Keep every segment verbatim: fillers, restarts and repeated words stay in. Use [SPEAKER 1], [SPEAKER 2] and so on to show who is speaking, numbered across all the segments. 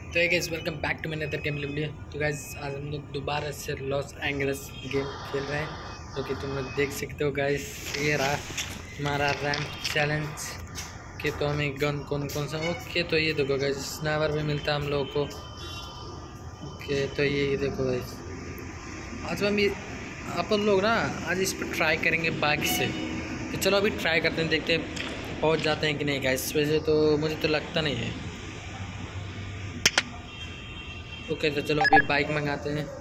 [SPEAKER 1] तो guys welcome back to my another game video. तो guys आज हम लोग दोबारा से लॉस एंजल्स गेम खेल रहे हैं, जो कि तुम लोग देख सकते हो। गाइस ये रहा हमारा रैंक चैलेंज के। तो हमें गन कौन कौन सा, ओके तो ये देखो गाइस, स्नाइपर भी मिलता है हम लोग को। ओके तो ये ये देखो गाइस, आज हम अपन लोग ना आज इस पर ट्राई करेंगे बाइक से। तो चलो अभी ट्राई करते हैं, देखते हैं पहुँच जाते हैं कि नहीं गाइस। वैसे तो मुझे तो लगता नहीं है। ओके तो चलो अभी बाइक मंगाते हैं।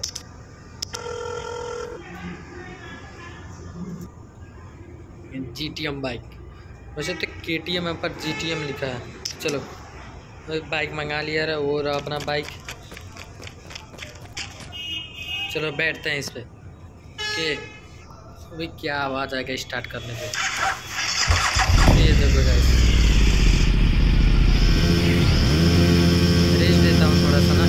[SPEAKER 1] जी टी एम बाइक, वैसे तो के टी एम है पर जी टी एम लिखा है। चलो अभी बाइक मंगा लिया रहा वो रहा अपना बाइक। चलो बैठते हैं इस पे। ओके अभी क्या आवाज़ आएगा स्टार्ट करने पे। ये देखो गाइस, रेस देता हूँ थोड़ा सा ना।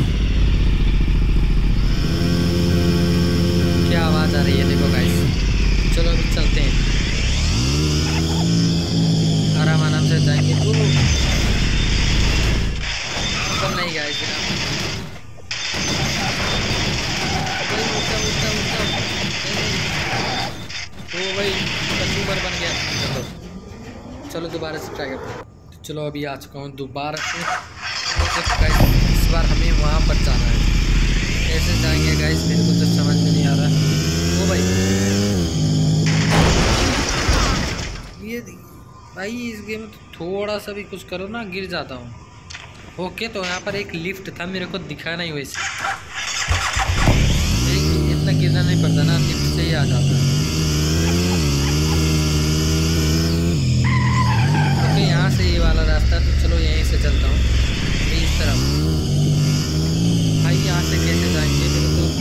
[SPEAKER 1] क्या आवाज़ आ रही है देखो गाइस। चलो अभी चलते हैं, आराम आराम से जाएंगे। तो कम नहीं गाइस, ओ भाई कंज्यूमर बन गया। चलो चलो दोबारा से ट्राई करते हैं। चलो अभी आ चुका हूँ दोबारा से। तो गाइस इस बार हमें वहाँ पर जाना है। कैसे जाएंगे गाइस, मेरे को तो समझ में नहीं आ रहा। ओ भाई ये भाई इस गेम में तो थोड़ा सा भी कुछ करो ना गिर जाता हूँ। ओके तो यहाँ पर एक लिफ्ट था, मेरे को दिखा नहीं वैसे। इतना गिरना नहीं पड़ता ना, लिफ्ट से ही आ जाता है। ओके यहाँ से ये वाला रास्ता, तो चलो यहीं से चलता हूँ इस तरफ। भाई यहाँ से कैसे जाएंगे, मेरे को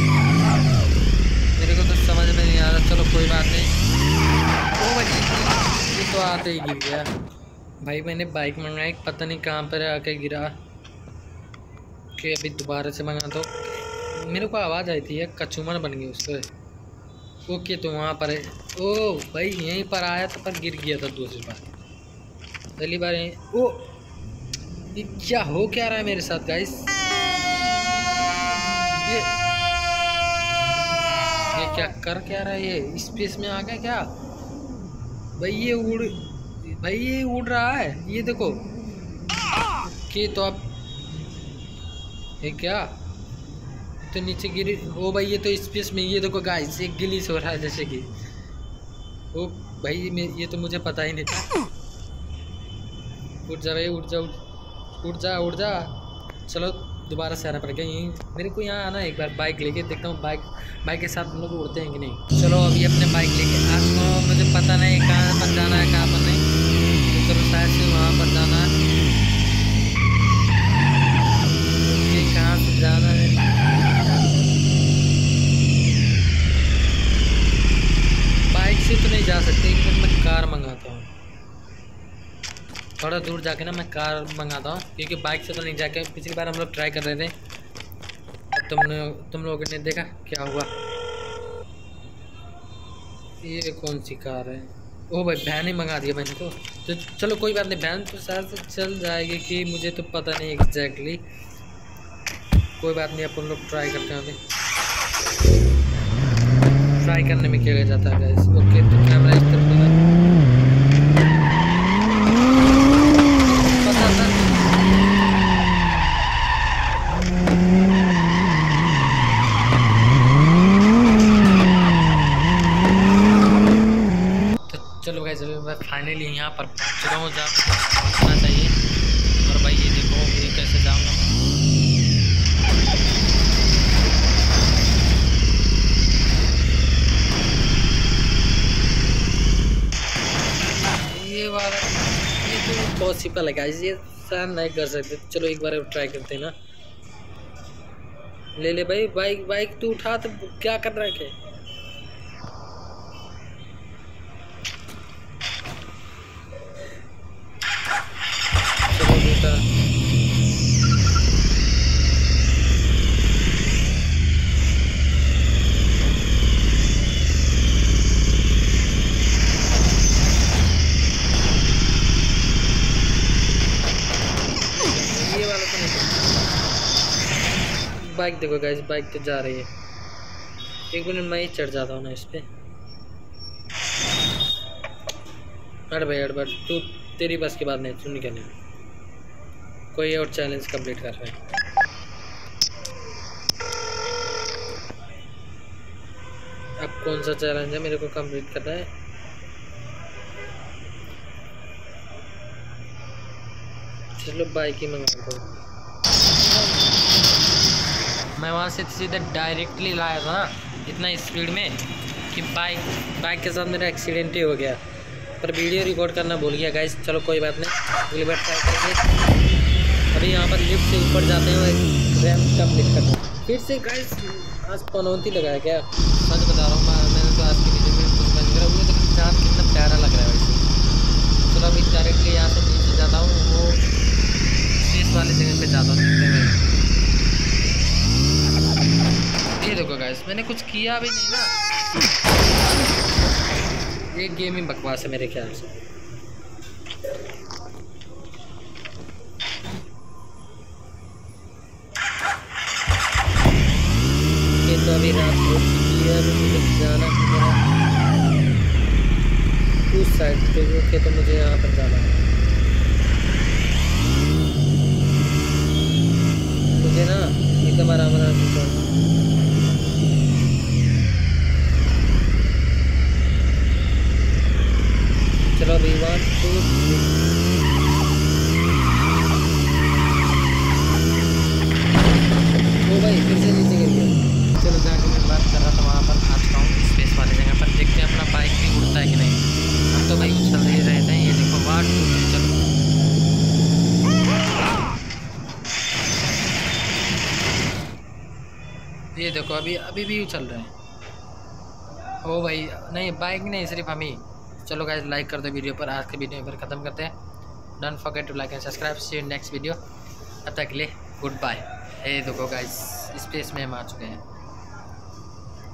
[SPEAKER 1] मेरे को तो समझ में नहीं आ रहा। चलो कोई बात नहीं। ओ भाई ये तो आते ही गिर गया। भाई मैंने बाइक मंगाई, पता नहीं कहाँ पर आके गिरा। ओके अभी दोबारा से मंगा दो। मेरे को आवाज़ आई थी, कचूमर बन गई उससे। ओके तो वहाँ पर है। ओ भाई यहीं पर आया था पर गिर गया था दूसरी बार। पहली बार यहीं। ओ ये क्या हो क्या रहा है मेरे साथ गाइस। ये ये क्या कर क्या रहा है, ये स्पेस में आ गया क्या भाई। ये उड़ भाई ये उड़ रहा है, ये देखो। ओके तो अब ये क्या तो नीचे गिरी। ओ भाई ये तो स्पेस में, ये देखो गाइस एक गिलीस हो रहा है जैसे कि। ओ भाई ये तो मुझे पता ही नहीं था। उड़ जा भाई, उड़ जा उड़ जा उड़ जा। चलो दोबारा से आना पड़ेगा यहीं। मेरे को यहाँ आना एक बार बाइक लेके, देखता हूँ बाइक बाइक के साथ हम लोग उड़ते हैं कि नहीं। चलो अभी अपने बाइक लेके आज तो मुझे पता नहीं कहाँ पर जाना है कहाँ पर नहीं। तो चलो शायद से वहाँ पर जाना है। कहाँ से जाना है, बाइक से तो नहीं जा सकते, लेकिन मैं कार मंगाता हूँ। थोड़ा दूर जाके ना मैं कार मंगाता हूँ, क्योंकि बाइक से तो नहीं जाके। पिछली बार हम लोग ट्राई कर रहे थे, तुमने तुम लोगों ने देखा क्या हुआ। ये कौन सी कार है। ओ भाई वैन ही मंगा दिया मैंने तो। तो चलो कोई बात नहीं, वैन तो शायद से चल जाएगी कि मुझे तो पता नहीं एग्जैक्टली। कोई बात नहीं, अपन लोग ट्राई करते हैं। अभी ट्राई करने में क्या जाता है गाइस। ओके तो कैमरा इस तरफ लगा। पता था तो चलो गाइस अभी मैं फाइनली यहाँ पर पहुँच चुका हूँ जहाँ पहुँचना चाहिए। और भाई ये देखो ये कैसे जाऊँगा। ये वाला ये तो पॉसिबल है गाइस, ये शायद नहीं कर सकते। चलो एक बार ट्राई करते हैं ना। ले ले भाई बाइक बाइक तू उठा, तो क्या कर रहा है क्या। चलो बेटा ये वाला तो नहीं। बाइक देखो गाइस, बाइक तो जा रही है। एक मिनट मैं ही चढ़ जाता हूँ ना इस पे। अरे भाई अरे भाई, तू तेरी बस की बात नहीं, तू नहीं करनी। कोई और चैलेंज कंप्लीट कर रहा है। अब कौन सा चैलेंज है मेरे को कंप्लीट करना है? चलो बाइक ही मंगा दो। मैं वहाँ से सीधे डायरेक्टली लाया था ना इतना स्पीड में कि बाइक बाइक के साथ मेरा एक्सीडेंट ही हो गया। पर वीडियो रिकॉर्ड करना भूल गया गाइस। चलो कोई बात नहीं, अगली बार ट्राई करेंगे। अभी यहाँ पर लिफ्ट से ऊपर जाते हैं, रैंप कंप्लीट करते हैं फिर से गाइस। आज पनौती लगाया क्या, सच बता रहा हूँ मैं। मैंने तो आज की वीडियो में कुछ बन करा हुआ, लेकिन चाँद कितना प्यारा लग रहा है वैसे। चलो अभी डायरेक्टली यहाँ से नीचे जाता हूँ, वो स्पेस वाले जगह पे जाता हूँ। ये देखो गाइस, मैंने कुछ किया भी नहीं ना। एक गेम ही बकवास है मेरे ख्याल से। ये तो अभी रात हो चुकी है, मुझे जाना है उस साइड पे, ओके तो मुझे यहाँ पर जाना है। मुझे ना एकदम आराम आराम से जाना। चलो अभी वन टू थ्री। ओ भाई फिर से नीचे गिर गया। चलो जाके मैं बात कर रहा था वहाँ पर, आ चुका हूँ स्पेस वाले जगह पर। देखते हैं अपना बाइक भी उड़ता है कि नहीं। हम तो भाई उछल रहे रहते हैं। ये देखो वन टू थ्री। चलो ये देखो अभी अभी भी उछल रहे हैं। ओ भाई नहीं, बाइक नहीं सिर्फ हम ही। चलो गाइस लाइक कर दो वीडियो पर। आज के वीडियो पर ख़त्म करते हैं। Don't forget to like and subscribe. See you next video. तब तक के लिए गुड बाय। ये देखो गाइस स्पेस में हम आ चुके हैं।